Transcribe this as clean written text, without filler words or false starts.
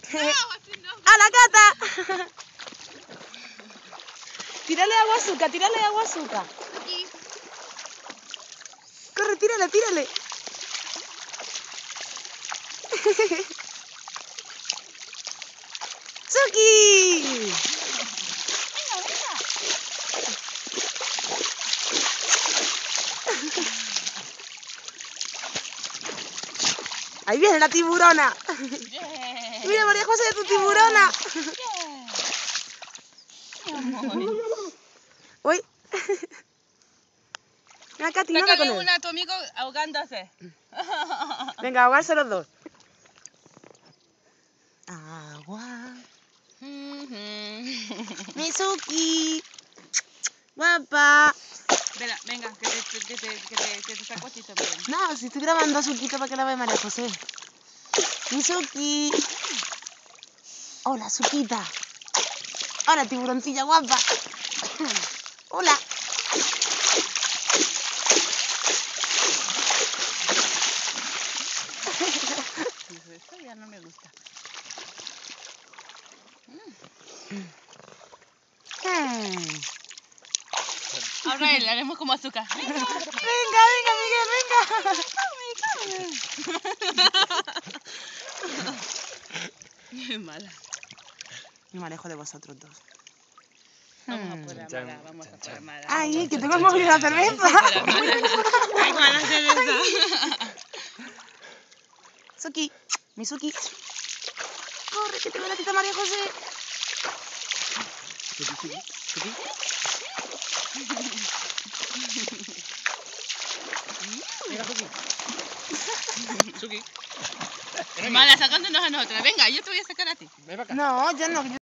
¡A la Cata! Tírale agua azúcar, tírale agua azúcar. Aquí. Corre, tírale, tírale. ¡Suki! Venga, venga. Ahí viene la tiburona. Yeah. Mira, María José, tu tiburona. Uy. Mira, Katy, no Sácale con él. una a tu amigo ahogándose. Venga, ahogarse los dos. Agua. Mizuki. Guapa. Venga, venga, que te saco a ti también. No, si estoy grabando a Suquito para que la vea María José. Mizuki. Hola, Suquita. Hola, tiburoncilla guapa. Hola. Eso ya no me gusta. Ahora le haremos como azúcar. Venga, venga, Miguel, venga. Es mala. Me manejo de vosotros dos. Vamos a por Amara, vamos a por Amara. Ay, que tengo el móvil y la cerveza. Ay, mala cerveza. Suki, Mizuki. Corre, que te ve la tita María José. Suki. Mira, Suki. Mala, sacándonos a nosotras. Venga, yo te voy a sacar a ti. Ven para acá. No, yo no.